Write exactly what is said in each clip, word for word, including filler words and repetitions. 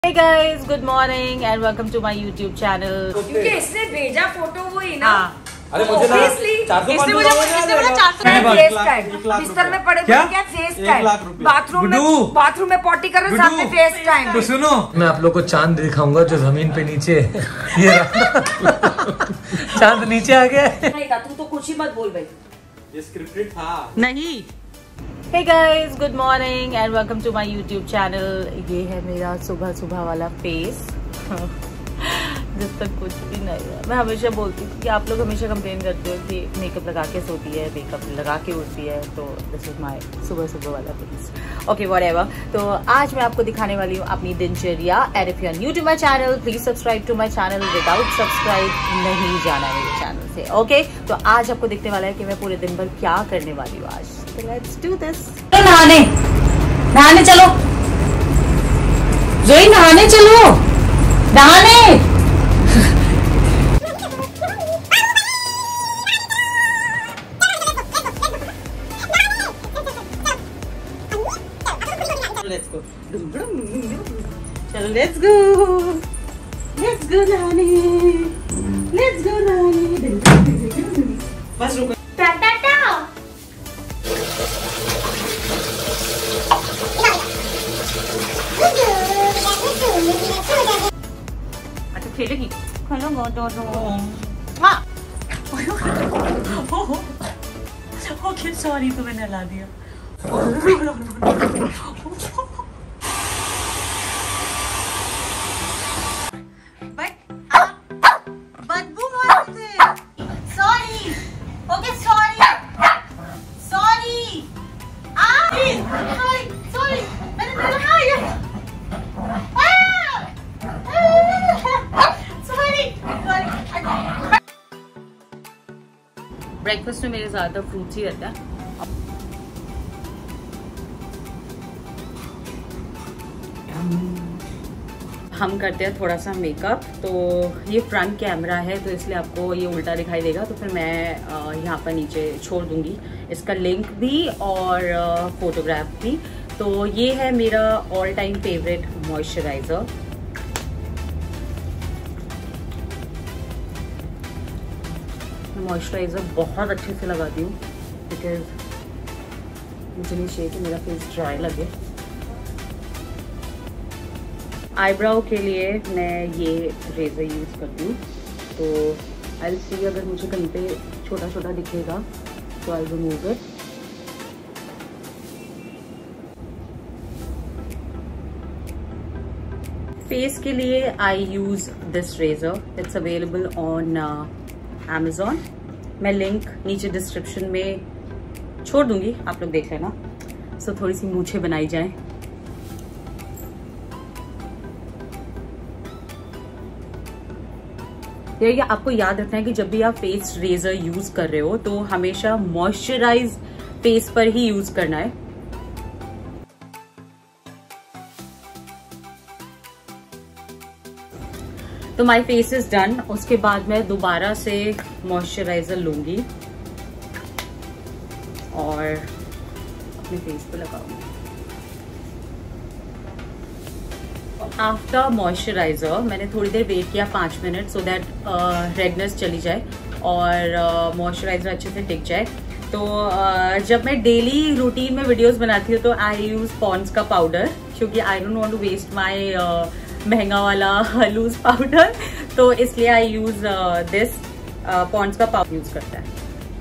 Hey guys, good morning and welcome to my YouTube channel. क्योंकि इसने भेजा photo वही ना। अरे मुझे ना इसने मुझे इसने बोला चार सौ फेस टाइम बिस्तर में पड़े क्या क्या फेस टाइम बाथरूम में बाथरूम में पॉटी कर रहे साथ में फेस टाइम। तो सुनो, मैं आप लोग को चांद दिखाऊंगा जो जमीन पे नीचे ये चांद नीचे आ गया है। तू तो कुछ ही मत बोल भाई, ये स्क्रिप्टेड था नहीं। Hey guys, good morning and welcome to my YouTube channel. ये है मेरा सुबह सुबह वाला फेस जिस तक कुछ भी नहीं है। मैं हमेशा बोलती हूँ कि आप लोग हमेशा कंप्लेन करते हो कि मेकअप लगा के सोती है, मेकअप लगा के उठती है, तो दिस इज माय सुबह सुबह वाला फेस। Okay whatever. तो आज मैं आपको दिखाने वाली हूँ अपनी दिनचर्या। And if you are new to my channel please subscribe to my channel. Without subscribe नहीं जाना है मेरे चैनल से। Okay okay? तो आज आपको दिखने वाला है कि मैं पूरे दिन भर क्या करने वाली हूँ आज। तो लेट्स डू दिस। नहाने नहाने चलो जोई, नहाने चलो नहाने। Let's go. चलो let's go. Let's go नहाने. Let's go नहाने. बस रुको. टा टा टा. अच्छा खेलेगी. खेलो तो तो. हाँ. ओके सॉरी, तो मैंने ला दिया. बदबू मारते। Sorry, okay sorry, sorry, sorry, sorry, मैंने लगाया। Sorry, sorry. ब्रेकफास्ट में मेरे ज्यादा फ्रूट्स ही रहता है। हम करते हैं थोड़ा सा मेकअप। तो ये फ्रंट कैमरा है तो इसलिए आपको ये उल्टा दिखाई देगा, तो फिर मैं यहाँ पर नीचे छोड़ दूंगी इसका लिंक भी और फोटोग्राफ भी। तो ये है मेरा all time favourite moisturiser. Moisturiser बहुत अच्छे से लगाती हूँ बिकॉज मुझे नहीं चाहिए कि मेरा फेस ड्राई लगे। आईब्राउ के लिए मैं ये रेजर यूज करती हूँ। तो आई सी अगर मुझे कहीं पे छोटा छोटा दिखेगा तो आई रिमूव इट। फेस के लिए I use this razor. It's available on Amazon. मैं लिंक नीचे डिस्क्रिप्शन में छोड़ दूंगी, आप लोग देख लेना। सो थोड़ी सी मूछें बनाई जाए। ये आपको याद रखना है कि जब भी आप फेस रेजर यूज कर रहे हो तो हमेशा मॉइस्चराइज फेस पर ही यूज करना है। तो माय फेस इज डन। उसके बाद मैं दोबारा से मॉइस्चराइजर लूंगी और अपने फेस पे लगाऊंगी। आफ्टर मॉइस्चराइजर मैंने थोड़ी देर वेट किया, पाँच मिनट, सो दैट रेडनेस चली जाए और मॉइस्चराइजर uh, अच्छे से टिक जाए। तो uh, जब मैं डेली रूटीन में वीडियोस बनाती हूँ तो आई यूज पॉन्ड्स का पाउडर, क्योंकि I don't want to waste my महंगा वाला लूज पाउडर, तो इसलिए आई यूज दिस पॉन्ड्स का पाउडर यूज करता है।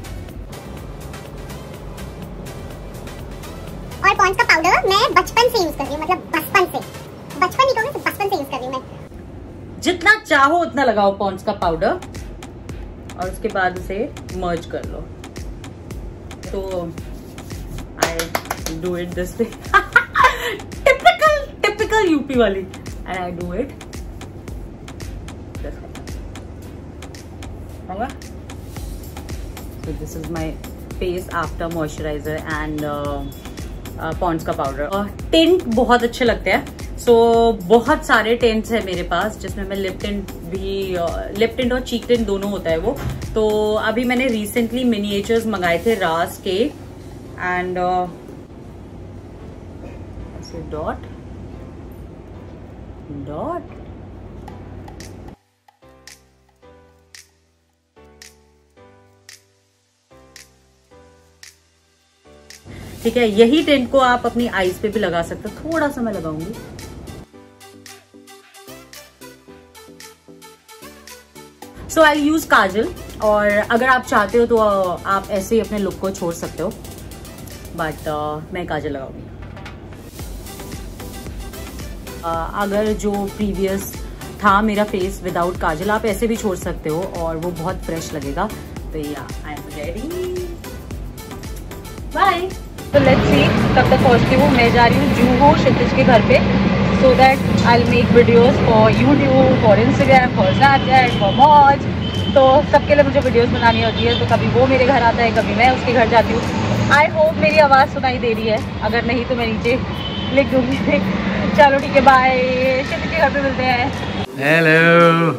और पॉन्ड्स का पाउडर मैं बचपन से यूज कर रही हूँ, मतलब बचपन से बचपन नहीं कहूँगी, बचपन से यूज कर रही हूँ मैं। जितना चाहो उतना लगाओ पॉन्ड्स का पाउडर और उसके बाद उसे मर्ज कर लो। तो I do it this way, typical typical UP वाली, एंड आई डू इट होगा। So this is my face after moisturiser and Pond's का पाउडर। टिंट बहुत अच्छे लगते हैं। सो so, बहुत सारे टिंट्स है मेरे पास, जिसमें मैं लिप टिंट भी, लिप टिंट और चीक टिंट दोनों होता है वो। तो अभी मैंने रिसेंटली मिनिएचर्स मंगाए थे रास के एंड ऐसे डॉट डॉट। ठीक है, यही टेंट को आप अपनी आईज पे भी लगा सकते हो। थोड़ा सा मैं लगाऊंगी। सो आई यूज काजल, और अगर आप चाहते हो तो आप ऐसे ही अपने लुक को छोड़ सकते हो, बट uh, मैं काजल लगाऊंगी। uh, अगर जो प्रीवियस था मेरा फेस विदाउट काजल, आप ऐसे भी छोड़ सकते हो और वो बहुत फ्रेश लगेगा। तो या आई एम रेडी, बाय। तो लेट्स सी कब तक पहुंचती हूँ। मैं जा रही हूँ जूहू क्षितिज के घर पे, so that I will make videos for YouTube, for Instagram, for Snapchat, for Moj. तो सबके लिए मुझे वीडियोस बनानी होती है, तो कभी वो मेरे घर आता है, कभी मैं उसके घर जाती हूँ। आई होप मेरी आवाज़ सुनाई दे रही है, अगर नहीं तो मैं नीचे लिख दूँगी। चलो ठीक है, बाय। क्षितिज के घर पे मिलते हैं। हेलो।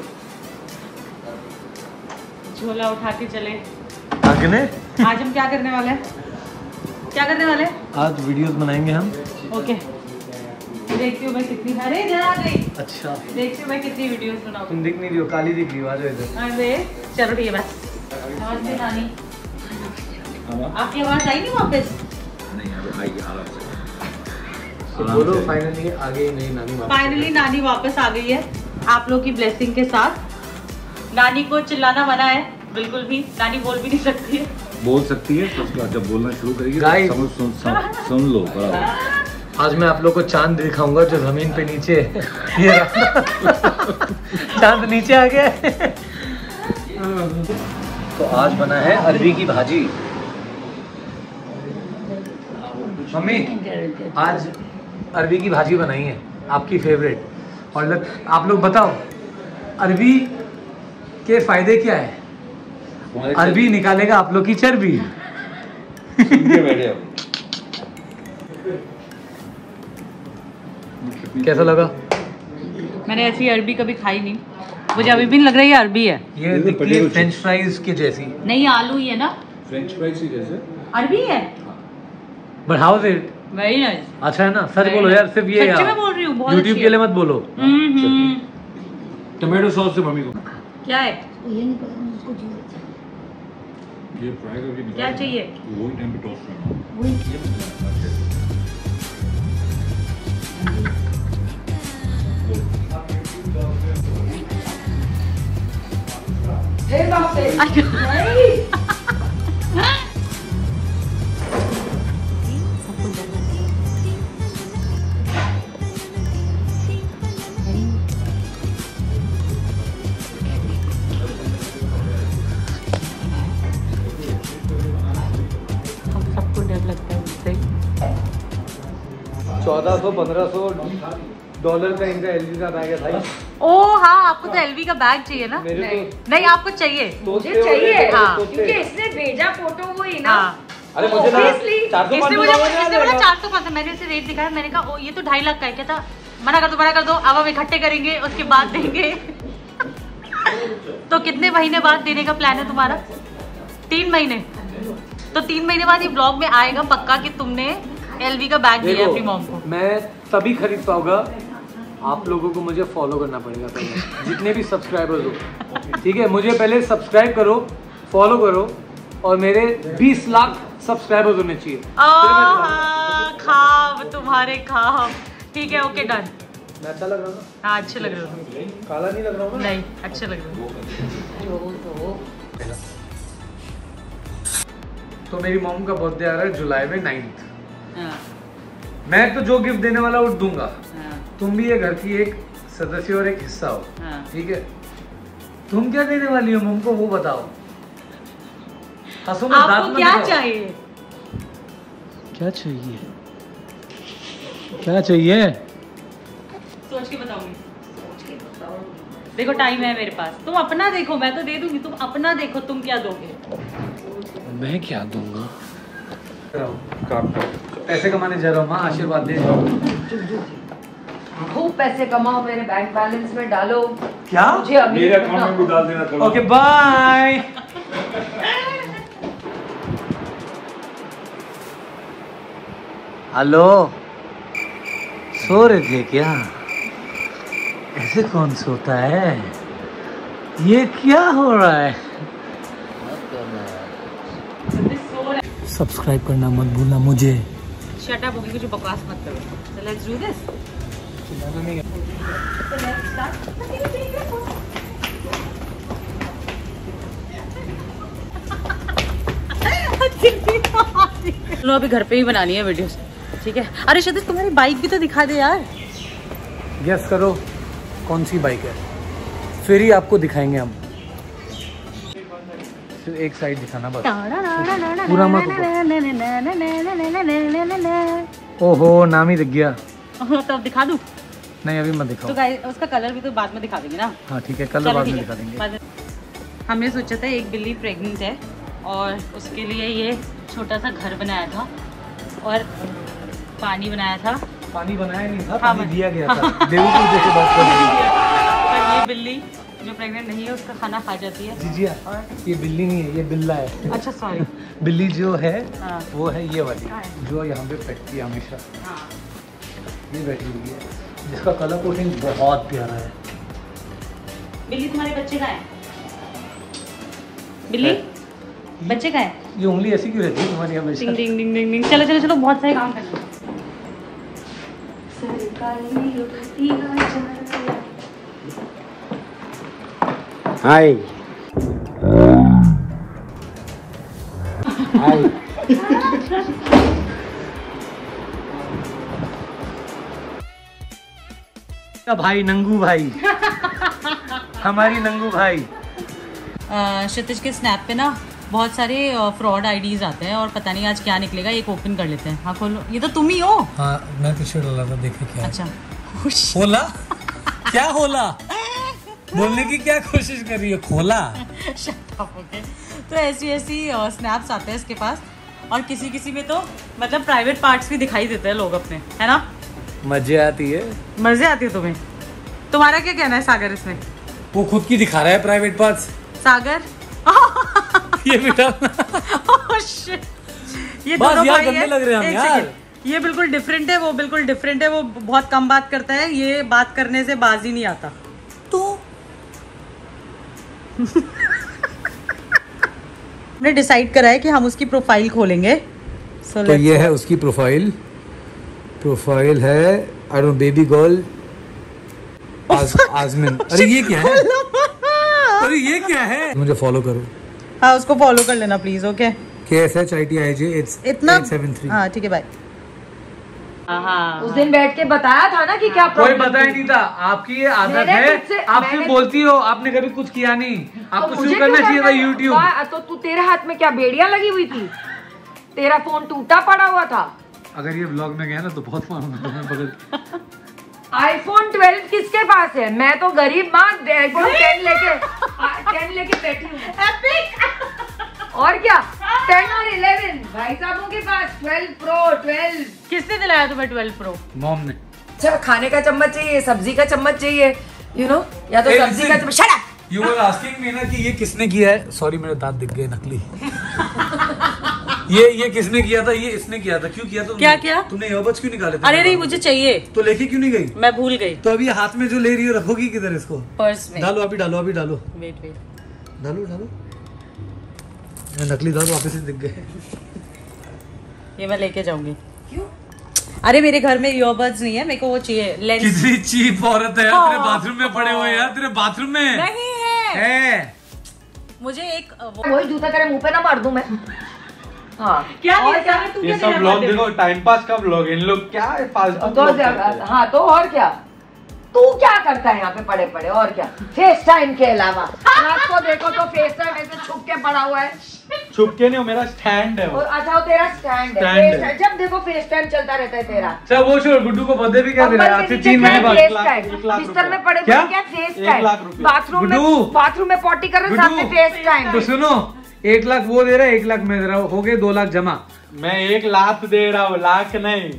झोला उठा के चले। आगे आज हम क्या करने वाले हैं? क्या करने वाले? आज वीडियोस बनाएंगे हम। ओके, देखती हूँ मैं कितनी, अरे इधर आ गई। अच्छा, देखती हूँ मैं कितनी वीडियोस बनाऊँ। तुम दिख नहीं रही हो, काली दिख रही हो। आ जाओ इधर। अरे चलो ठीक है, बस। नमस्ते नानी, आपकी आवाज आई नहीं वापस? नहीं आई, आराम से बोलो फाइनली आ गई। नहीं नानी वापस, फाइनली नानी वापस आ गई है आप लोग की ब्लेसिंग के साथ। नानी को चिल्लाना मना है, बिल्कुल भी। नानी बोल भी नहीं सकती है। बोल सकती है, तो उसका जब बोलना शुरू करेगी तो समझ सुन, सुन, सुन लो। बराबर। आज मैं आप लोग को चांद दिखाऊंगा जो जमीन पे नीचे ये चांद नीचे आ गया। तो आज बना है अरबी की भाजी। मम्मी आज अरबी की भाजी बनाई है, आपकी फेवरेट। और लग, आप लोग बताओ अरबी के फायदे क्या है? अरबी निकालेगा आप लोग की चर्बी। कैसा लगा? मैंने ऐसी अरबी कभी खाई नहीं, मुझे अभी भी लग रही है अरबी है। ये दिखती है फ्रेंच फ्राइज की जैसी। नहीं, आलू ही है ना। फ्रेंच फ्राइज जैसे अरबी है। But how is it? Very nice. अच्छा है ना? सच बोलो यार, सिर्फ ये सच्ची में बोल रही हूँ, बहुत यूट्यूब के लिए मत बोलो। टमाटो सॉस से मम्मी को क्या है? ये फ्राई करके निकाल, क्या चाहिए? वही टाइम पे टोस्ट करना। चौदह सौ पंद्रह सौ डॉलर का इनका एलवी का बैग है भाई। ओ हाँ, आपको तो एलवी का बैग चाहिए ना? मेरे नहीं, तो नहीं आपको चाहिए। मुझे चाहिए, हाँ। क्योंकि इसने भेजा फोटो वो ही ना। हाँ। अरे मुझे ना चार सौ इसने मुझे इसने बोला चार सौ पाँच, मैंने इसे रेट दिखाया, मैंने कहा ओ ये तो ढाई लाख का है। क्या था? मना कर दो, मना कर दो, अब हम इकट्ठे करेंगे उसके बाद देंगे। तो कितने महीने बाद देने का प्लान है तुम्हारा? तीन महीने। तो तीन महीने बाद ये ब्लॉग में आएगा पक्का कि तुमने एलवी का बैग दिया अपनी मॉम को। मैं तभी खरीद पाऊंगा, आप लोगों को मुझे फॉलो करना पड़ेगा पहले, जितने भी सब्सक्राइबर्स हो। ठीक है, मुझे पहले सब्सक्राइब करो, फॉलो करो, और मेरे बीस लाख सब्सक्राइबर्स होने चाहिए। खाब तुम्हारे खाब। ठीक है, ओके डन। मैं अच्छा लग रहा हूँ? हाँ अच्छे लग रहे हो। काला नहीं लग रहा हूँ? नहीं, अच्छे लग रहे हो। तो मेरी मॉम का बर्थडे आ रहा है जुलाई में नाइन्थ। मैं तो जो गिफ्ट देने वाला वो दूंगा। तुम भी ये घर की एक सदस्य और एक हिस्सा हो। ठीक है, तुम क्या देने वाली हो मॉम को वो बताओ। आपको क्या चाहिए? क्या चाहिए? क्या चाहिए? सोच के बताऊंगी। देखो टाइम है मेरे पास, तुम अपना देखो, मैं तो दे दूंगी, तुम अपना देखो तुम क्या दोगे। मैं क्या दूंगा? पैसे कमाने जा रहा हूँ माँ, आशीर्वाद दे। खूब पैसे कमाओ, मेरे बैंक बैलेंस में डालो। क्या? मुझे अमीर मेरे अकाउंट में भी डाल देना। Okay bye. हेलो, सो रहे थे क्या? ऐसे कौन सोता है? ये क्या हो रहा है? सब्सक्राइब करना मत भूलना मुझे। शट अप, होगी कुछ बकवास मत करो। So let's do this. So let's start. लो अभी घर पे ही बनानी है वीडियोस, ठीक है? अरे क्षितिज तुम्हारी बाइक भी तो दिखा दे यार। गेस करो कौन सी बाइक है, फिर ही आपको दिखाएंगे हम। सिर्फ एक साइड दिखाना बस, पूरा मत। ओहो नाम ही दिख गया। तो अब दिखा दूं? नहीं अभी मत दिखाओ। तो गाइस उसका कलर भी तो बाद में दिखा देंगे ना। हाँ ठीक है, कलर बाद में दिखा देंगे। हमने सोचा था एक बिल्ली प्रेग्नेंट है और उसके लिए ये छोटा सा घर बनाया था और पानी बनाया था। पानी बनाया नहीं था, हाँ, पानी दिया गया था। बेवकूफ जैसे बात कर रही है। पर ये बिल्ली जो प्रेग्नेंट नहीं है उसका खाना खा जाती है। जीजिया, ये बिल्ली नहीं है, ये बिल्ला है। अच्छा सॉरी। बिल्ली जो है हाँ। वो है ये वाली जो यहाँ पे बैठती है हमेशा। हाँ। ये बैठी हुई है जिसका कलर कोटिंग बहुत प्यारा है। बिल्ली तुम्हारे बच्चे का है? बिल्ली बच्चे का है? ये उंगली ऐसी क्यों रहती है तुम्हारी हमेशा? डिंग डिंग डिंग डिंग डिंग। चलो चलो चलो, बहुत सारे काम करना है। हाय हाय भाई नंगू भाई हमारी नंगू भाई। क्षितिज के स्नैप पे ना बहुत सारे फ्रॉड आईडीज आते हैं और पता नहीं आज क्या निकलेगा। एक ओपन कर लेते हैं। हाँ खोलो, ये तो तुम ही हो। हाँ मैं पीछे डाला था, देखे क्या। अच्छा होला क्या होला बोलने की क्या कोशिश कर रही है? खोला। Shut up, okay? तो ऐसी ऐसी स्नैप्स आते हैं इसके पास और किसी किसी में तो मतलब प्राइवेट पार्ट्स भी दिखाई देते हैं लोग अपने, है ना? मजे आती है। मजे आती है तुम्हें? तुम्हारा क्या कहना है सागर इसमें? वो खुद की दिखा रहा है प्राइवेट पार्ट्स। सागर ये बेटा oh, shit. ये बस दोनों यार भाई गंदे हैं। लग रहे हैं हम एक यार। सेकंड। ये बिल्कुल डिफरेंट है, वो बिल्कुल डिफरेंट है। वो बहुत कम बात करता है, ये बात करने से बाज ही नहीं आता। तो हमने डिसाइड करा है कि हम उसकी प्रोफाइल खोलेंगे। so तो ये है उसकी प्रोफाइल। प्रोफाइल है I don't baby girl Aazmin. अरे ये क्या है? अरे ये क्या है? मुझे फॉलो करो। हाँ उसको फॉलो कर लेना please. Okay K S H I T I J इतना सेवन थ्री। हाँ ठीक है बाय। उस दिन बैठ के बताया था ना कि क्या कोई बताया नहीं था। आपकी ये आदत है, आप सिर्फ बोलती हो, आपने कभी कुछ किया नहीं। आपको शुरू करना चाहिए था यूट्यूब। तो तू तेरे हाथ में क्या बेड़ियां लगी हुई थी? तेरा फोन टूटा पड़ा हुआ था। अगर ये व्लॉग में गया ना तो बहुत मारूंगा तुम्हें पकड़। आईफोन ट्वेल्व किसके पास है? मैं तो गरीब माँ आईफोन टेन लेके टेन लेके बैठी हूँ। और क्या टेन और इलेवन भाई साहबों के पास। ट्वेल्व प्रो ट्वेल्व किसने दिलाया तुम्हें ट्वेल्व प्रो? मॉम ने। अच्छा खाने का चम्मच चाहिए, सब्जी का चम्मच चाहिए, यू नो, या तो सब्जी का चम्मच। Shut up. You were asking me ना कि ये किसने किया है। सॉरी मेरे दांत दिख गए नकली। ये ये किसने किया था? ये इसने किया था। क्यों किया? तो क्या किया? तुमने ईयरबड्स क्यों निकाले थे? अरे नहीं मुझे चाहिए। तो लेके क्यों नहीं गई? मैं भूल गई। तो अभी हाथ में जो ले रही हो रखोगी किधर इसको? पर्स में। डालो अभी, डालो अभी, डालो। वेट वेट डालो डालो। नकली दांत वापस से दिख गए। ये मैं लेके जाऊंगी। क्यों? अरे मेरे घर में ईयरबड्स नहीं है, मेरे को वो चाहिए लेंस। कितनी चीप औरत है यार। तेरे बाथरूम में पड़े हुए यार, तेरे बाथरूम में नहीं है। है। मुझे एक वही जूता तेरे मुंह पे ना मार दूं मैं। हाँ क्या और क्या? ये सब व्लॉग देखो, टाइम पास का व्लॉग। इन लोग क्या है फालतू। तो हाँ तो और क्या? तू क्या करता है यहाँ पे पड़े पड़े? और क्या फेस टाइम के अलावा? रात को देखो तो फेस टाइम ऐसे छुप के पड़ा हुआ है। छुप के नहीं हो, मेरा स्टैंड है वो। और अच्छा वो तेरा स्टैंड है। स्टैंड है। जब देखो फेस टाइम चलता रहता है तेरा। चल वो छोड़, गुड्डू को बर्थडे भी क्या दे रहा है? आज से तीन महीने बाद बिस्तर में पड़े पड़े क्या फेस टाइम? बाथरूम में बाथरूम में पॉटी कर रहे साथ में फेस टाइम। तो सुनो, एक लाख वो दे रहा है, एक लाख मैं दे रहा हूँ, हो गए दो लाख जमा। मैं एक लाख दे रहा हूँ, लाख नहीं।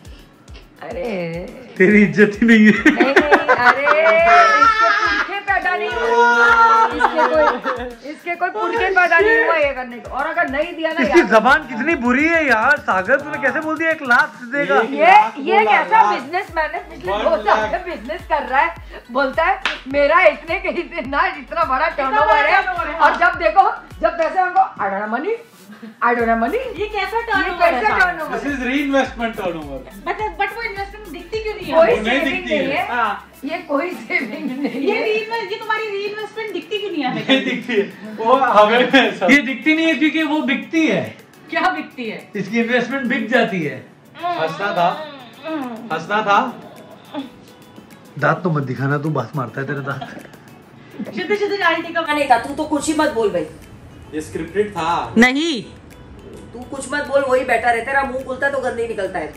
अरे तेरी इज्जत ही नहीं है। नहीं नहीं, अरे इसके पंखे पैदा पैदा नहीं हुआ, इसके कोई इसके कोई पुरखे पैदा नहीं हुआ ये करने को। और अगर नहीं दिया ना, इसकी जबान कितनी बुरी है यार। सागर तूने कैसे बोल दिया एक लाख देगा? ये ये कैसा बिजनेसमैन है, पिछले दो साल से बिजनेस कर रहा है, बोलता है मेरा इतने के इतना इतना बड़ा टर्नओवर है, और जब देखो जब पैसे उनको I don't know money, I don't know money, ये कैसा टर्नओवर है? Turnover this is reinvestment turnover. But but वो इन्वेस्टमेंट दिखती क्यों नहीं है? कोई नहीं सेविंग दिखती नहीं है। है, ये कोई सेविंग नहीं ये है। रीइन्वेस्ट, ये तुम्हारी रीइन्वेस्टमेंट दिखती क्यों नहीं है? नहीं दिखती है, वो हमें में ये दिखती नहीं है क्योंकि वो बिकती है। क्या बिकती है? इसकी इन्वेस्टमेंट बिक जाती है। हंसना था, हंसना था। दांत तो मत दिखाना, तू बात मारता है तेरे दांत। शुद्ध शुद्ध आंटी का नहीं था, तू तो कुछ ही मत बोल भाई, ये स्क्रिप्टेड था। नहीं, तू कुछ मत बोल, वही बेटर है। तेरा मुंह खुलता है तो गंदे निकलता है।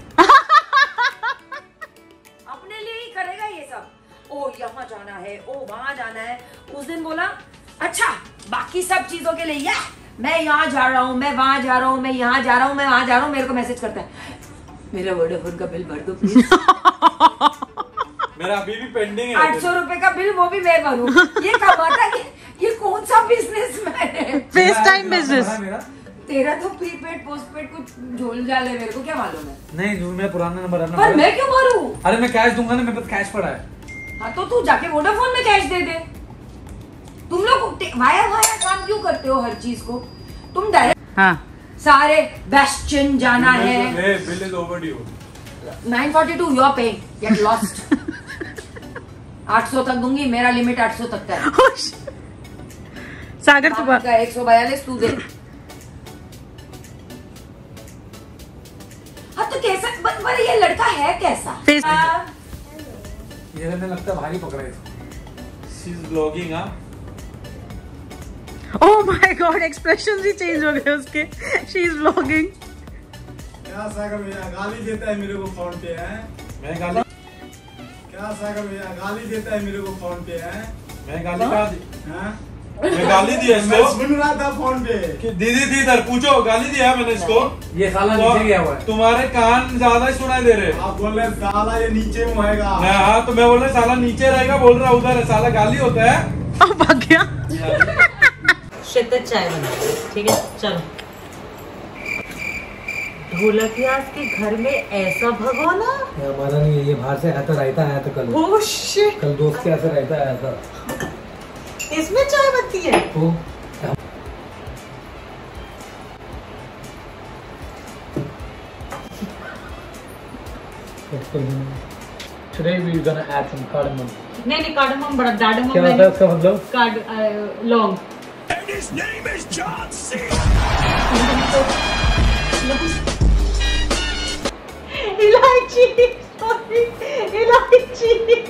अपने लिए ही करेगा ये सब। ओ यहाँ जाना है, ओ वहाँ जाना है। उस दिन बोला अच्छा बाकी सब चीजों के लिए या मैं यहाँ जा रहा हूँ, मैं वहाँ जा रहा हूँ, मैं यहाँ जा रहा हूँ, मैं वहाँ जा रहा हूँ। मेरे को मैसेज करता है मेरा वोडाफोन का बिल भर दो प्लीज। मेरा अभी भी पेंडिंग है। आठ सौ रुपए का बिल वो भी मैं भरूं। ये कमाता है, ये कौन सा बिजनेसमैन है? FaceTime business. तेरा तो प्रीपेड पोस्टपेड कुछ झोल झाल है, मेरे को क्या मालूम है। नहीं जो मेरा पुराना नंबर है ना। पर मैं क्यों भरूं? अरे मैं कैश दूंगा ना, मेरे पास कैश पड़ा है। हाँ तो तू जाके वोडाफोन में कैश दे दे। तुम लोग वाया वाया काम क्यों करते हो हर चीज को? तुम डायरेक्ट हाँ सारे बेस्टन जाना है। Bill is overdue. Nine forty two you are paying, get lost. आठ सौ तक दूंगी, मेरा लिमिट आठ सौ तक का है। सागर तू एक सौ बयालीस तू दे। हाँ तो कैसा पर ये लड़का है कैसा? फेस- हाँ, ये हमें लगता है भारी पकड़ा है। She is blogging. हां ओह माय गॉड, एक्सप्रेशंस भी चेंज हो गए उसके। She is vlogging. क्या सागर भैया गाली देता है मेरे को फोन पे है? मैं गाली क्या सागर भैया गाली देता है मेरे को फोन पे है? मैं गाली का हाँ? मैं गाली दिया मैं इसको। सुन रहा था फोन पे। कि दीदी थी इधर, पूछो गाली दिया है मैंने इसको। ये साला तो नीचे गया हुआ है। तुम्हारे कान ज्यादा ही सुनाई दे रहे हैं। आप बोल रहे हैं, साला ये नीचे में होएगा। मैं हाँ तो मैं बोल रहा साला नीचे रहेगा, बोल रहा उधर है। साला गाली होता है। अब भाग गया। शिद्दत चाय बना, ठीक है चलो। ढोलकिया के घर में ऐसा भगोना। हमारा नहीं है, ये बाहर से आया था, रायता आया था कल। ओह शिट, कल दोस्त के यहाँ से रायता आया था। इसमें चाय बनती है? तो Today we're gonna add some cardamom. नहीं नहीं, कार्डमम बड़ा डाडमम क्या होता है उसका मतलब? कार्ड लौंग। इलायची, इलायची।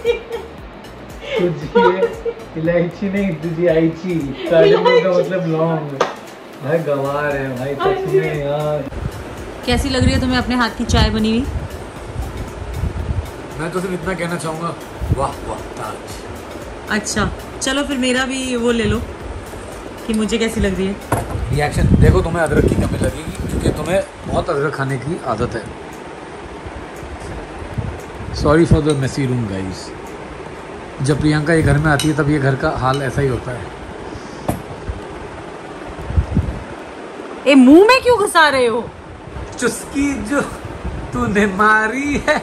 तुझे इलायची नहीं, तुझे आईची। कार्डमम का मतलब लौंग। भाई गवार है भाई सच में यार। कैसी लग रही है तुम्हें अपने हाथ की चाय बनी हुई? मैं तो सिर्फ इतना कहना चाहूँगा, वाह वाह ताज। अच्छा चलो फिर मेरा भी वो ले लो कि मुझे कैसी लग रही है। रिएक्शन देखो, तुम्हें अदरक की कमी लगेगी क्योंकि तुम्हें बहुत अदरक खाने की आदत है। Sorry for the messy room guys. जब प्रियंका ये घर में आती है तब ये घर का हाल ऐसा ही होता है। ए मुंह में क्यों घुसा रहे हो? चुस्की जो तूने मारी है।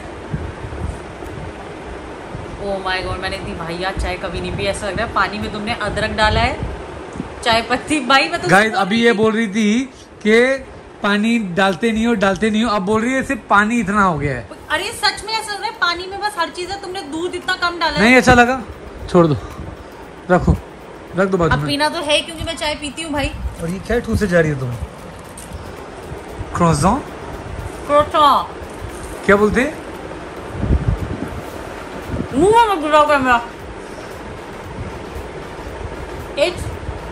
ओ माय गॉड, मैंने इतनी भैया चाय कभी नहीं पी। ऐसा लग रहा है पानी में तुमने अदरक डाला है, चाय पत्ती। भाई मैं तो गाइस अभी ये बोल रही थी कि पानी डालते नहीं हो डालते नहीं हो, अब बोल रही है सिर्फ पानी इतना हो गया है। अरे सच में ऐसा लग रहा है पानी में बस हर चीज है, तुमने दूध इतना कम डाला है। नहीं अच्छा लगा, छोड़ दो, रखो रख दो बाजू अब में। पीना तो है क्योंकि मैं चाय पीती हूँ भाई। और ये क्या ठूसे जा रही है तुम? क्रोसॉन क्रोसॉन क्या बोलते हैं? मुंह में गिरा camera. It's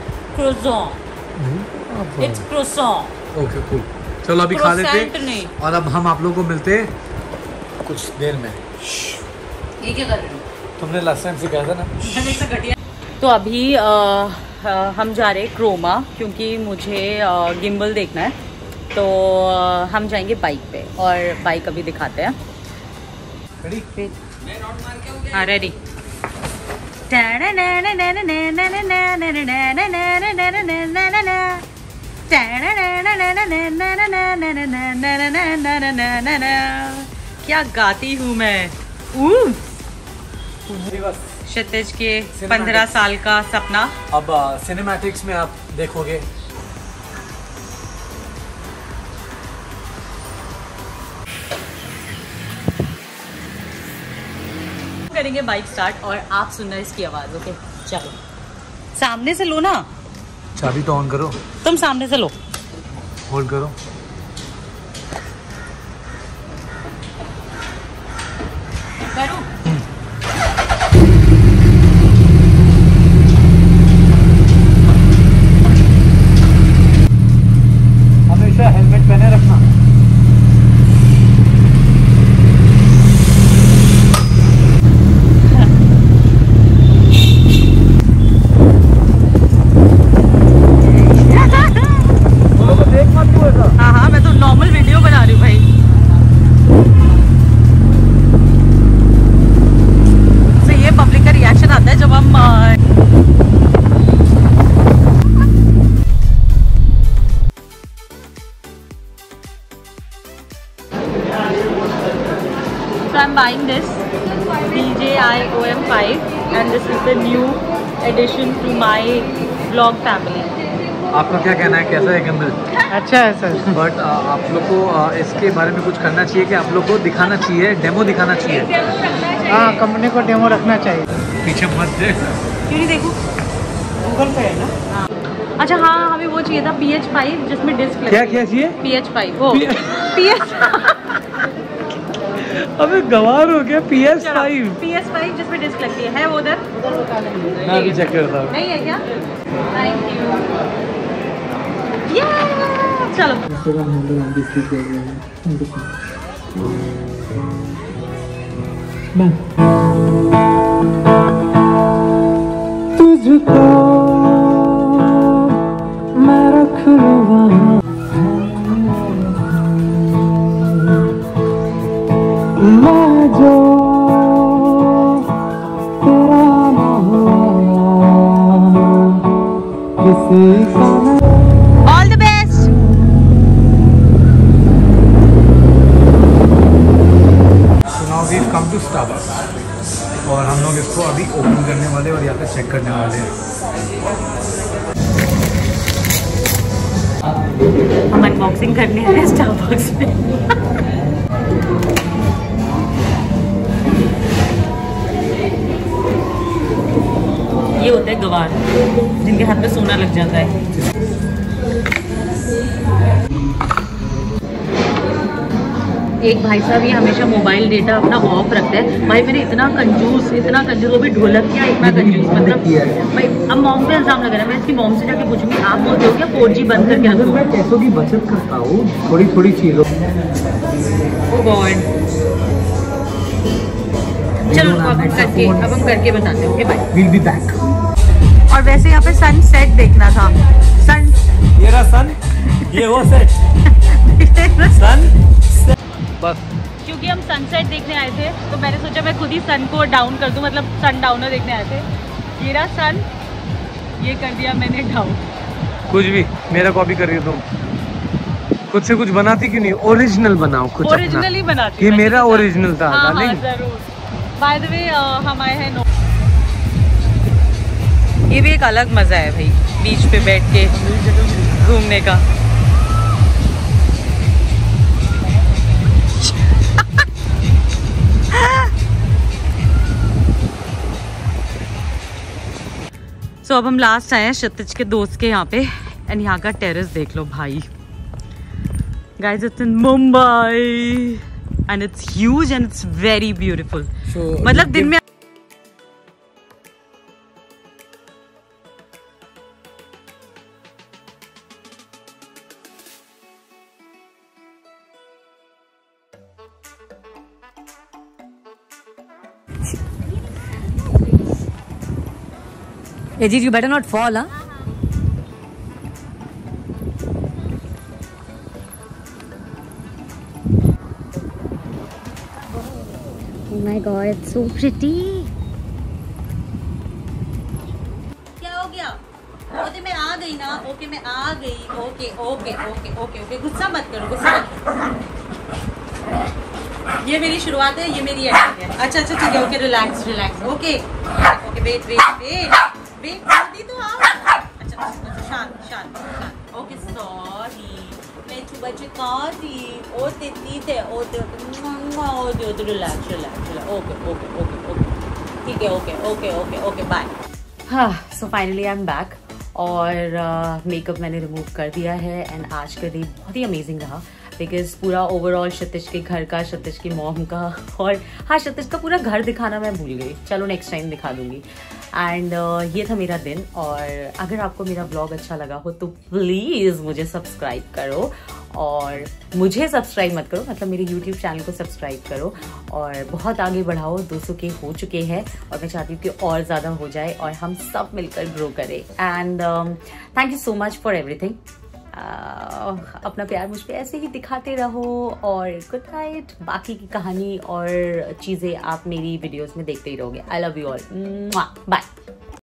croissant, it's croissant. Okay cool, चलो अभी खा Croissant लेते नहीं। और अब हम आप लोगों को मिलते कुछ देर में। ये क्या कर रहे हो? तुमने लास्ट टाइम सिखाया था ना। तो अभी आ, आ, हम जा रहे हैं क्रोमा क्योंकि मुझे गिम्बल देखना है। तो आ, हम जाएंगे बाइक पे और बाइक अभी दिखाते हैं। रेडी? हाँ रेडी। क्या गाती हूँ मैं। क्षितिज के पंद्रह साल का सपना अब सिनेमैटिक्स में आप देखोगे। करेंगे बाइक स्टार्ट और आप सुनना इसकी आवाज। ओके चलो, सामने से लो ना, चाबी तो ऑन करो। तुम सामने से लो, होल्ड करो। करो। हमेशा हेलमेट पहने रखना। हाँ हाँ, मैं तो नॉर्मल वीडियो बना रही हूँ भाई। तो ये पब्लिक का रिएक्शन आता है जब हम So I'm buying this D J I O M five and this is the new addition to my vlog family. आपका क्या कहना है, कैसा है गिम्बल? अच्छा है सर। बट आप लोग को आ, इसके बारे में कुछ करना चाहिए कि आप लोग को दिखाना चाहिए, डेमो दिखाना चाहिए। हाँ, कंपनी को डेमो रखना चाहिए। पीछे मत देख। क्यों नहीं देखो, गूगल पे है ना। हाँ। अच्छा हाँ, हमें वो चाहिए था पी एच फाइव जिसमें डिस्क क्या क्या चाहिए? पी एच फाइव वो पी एच अबे गवार हो गया। P S five P H five जिसमें डिस्क लगती है, है वो उधर? मैं अभी चेक करता हूँ। नहीं है क्या? Thank you. चलो तुझको मैं रख लूँ मैं जो तेरा ना हुआ किसी का। All the best. Now we have come to Starbucks और हम लोग इसको अभी ओपन करने वाले और यहाँ पे चेक करने वाले हैं। हम अनबॉक्सिंग करने हैं स्टारबक्स में। ये होते हैं गवार जिनके हाथ में सोना लग जाता है। एक भाई साहब ये हमेशा मोबाइल डेटा अपना ऑफ रखते हैं। भाई मेरे इतना कंजूस इतना कंजूस, वो भी ढोलक क्या इतना कंजूस, मतलब भाई अब मॉम पे इल्जाम लग रहा है। मैं इसकी मॉम से जाके पूछूंगी आप बोलते हो क्या फोर जी बंद करके रखो? मैं पैसों की बचत करता हूँ थोड़ी थोड़ी चीज़ों। ओ गॉड, चलो अब करके अब हम करके बताते हैं। Okay bye, we'll be back. और वैसे यहाँ पे सन सेट देखना था। सन ये रहा सन, ये वो सेट सन बस क्योंकि हम सनसेट देखने आए थे तो मैंने सोचा मैं खुद ही सन को डाउन कर दूं, मतलब सन डाउनर देखने आए थे। ये रहा सन, ये कर दिया मैंने डाउन। कुछ भी मेरा कॉपी कर रही हो तुम। खुद से कुछ बनाती क्यों नहीं? ओरिजिनल बनाओ कुछ अपना। ओरिजिनल ही बनाती। ये मेरा ओरिजिनल था। हाँ, हाँ, जरूर। बाय द वे हम आए हैं नो। ये भी एक अलग मजा है भाई, बीच पे बैठ के घूमने का। तो अब हम लास्ट आए हैं क्षितिज के दोस्त के यहाँ पे एंड यहाँ का टेरेस देख लो भाई। Guys it's in Mumbai and it's huge and it's very beautiful. मतलब दिन में Ajit, you better not fall, huh? Oh my god, it's so pretty. गई ना, ओके मैं आ गई, okay okay okay okay okay गुस्सा मत करो, गुस्सा मत करो। ये मेरी शुरुआत है, ये मेरी एंडिंग है। अच्छा अच्छा ठीक है, okay relax relax, okay okay wait wait wait wait जल्दी तो आओ। अच्छा अच्छा शांत शांत शांत, ओके सॉरी मैं चुबा चुका थी, ओ तेती थे, ओ ते ओ ते ओ relax relax, okay okay okay okay ठीक है, okay okay okay okay bye. हाँ so finally I am back और मेकअप uh, मैंने रिमूव कर दिया है एंड आज का डे बहुत ही अमेजिंग रहा बिकॉज पूरा ओवरऑल क्षितिज के घर का, क्षितिज की मॉम का और हाँ क्षितिज का पूरा घर दिखाना मैं भूल गई, चलो नेक्स्ट टाइम दिखा दूंगी। एंड uh, ये था मेरा दिन। और अगर आपको मेरा ब्लॉग अच्छा लगा हो तो प्लीज़ मुझे सब्सक्राइब करो, और मुझे सब्सक्राइब मत करो, मतलब मेरे यूट्यूब चैनल को सब्सक्राइब करो और बहुत आगे बढ़ाओ। दो सौ के हो चुके हैं और मैं चाहती हूँ कि और ज़्यादा हो जाए और हम सब मिलकर ग्रो करें। And thank you so much for everything. अपना प्यार मुझ पे ऐसे ही दिखाते रहो और गुड नाइट। बाकी की कहानी और चीज़ें आप मेरी वीडियोस में देखते ही रहोगे। I love you all, bye.